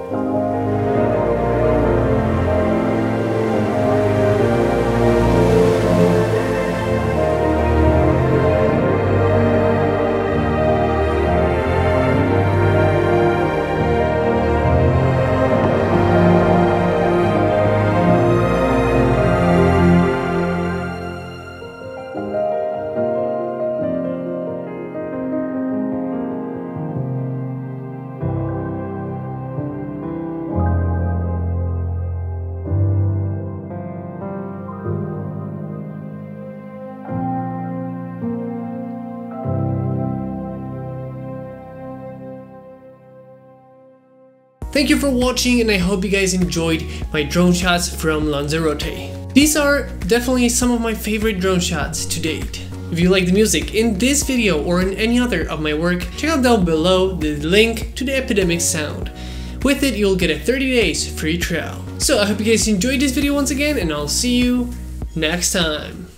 Thank you for watching, and I hope you guys enjoyed my drone shots from Lanzarote. These are definitely some of my favorite drone shots to date. If you like the music in this video or in any other of my work, check out down below the link to the Epidemic sound. With it, you'll get a 30 days free trial. So I hope you guys enjoyed this video once again, and I'll see you next time.